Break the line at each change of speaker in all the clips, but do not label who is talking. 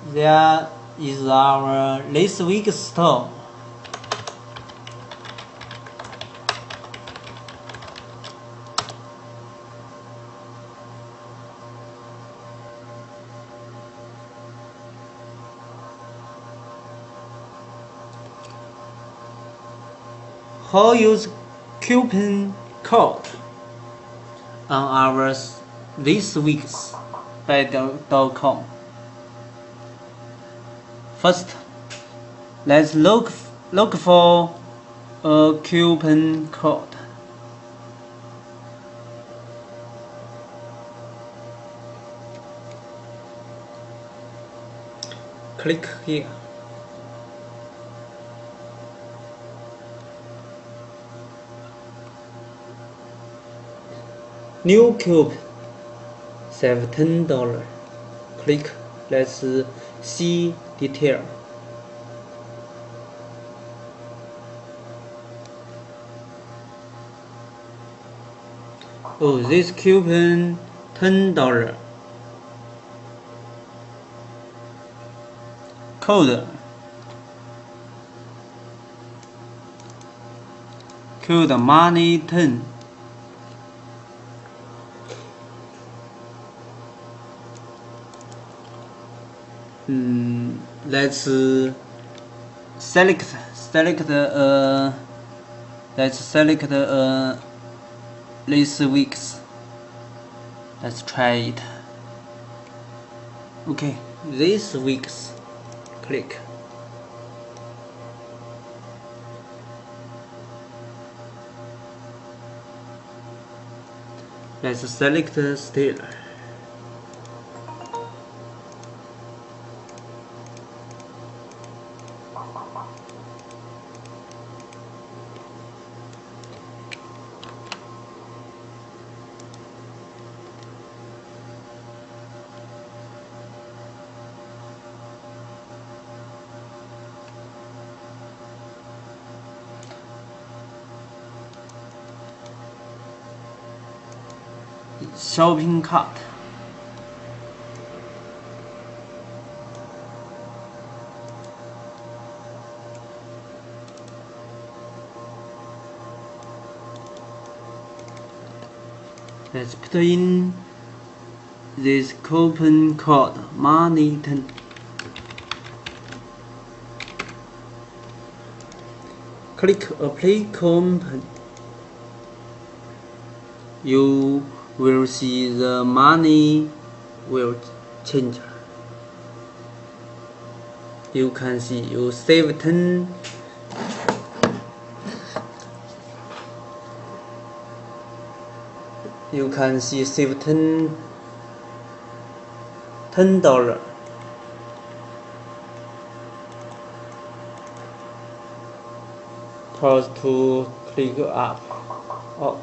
There is our this week's store. How use coupon code on our this week's Bed.com. First, let's look for a coupon code. Click here. New coupon, save $10. Click. Let's see detail. Oh, this coupon $10. Code money 10. Let's select this week's. Let's try it. Okay, this week's. Click. Let's select still. Shopping cart. Let's put in this coupon code money 10. Click apply coupon. You will see the money will change. You can see you save 10. You can see save $10. Pause to click up out.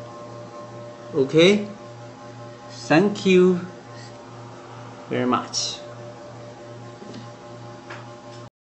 Okay, thank you very much.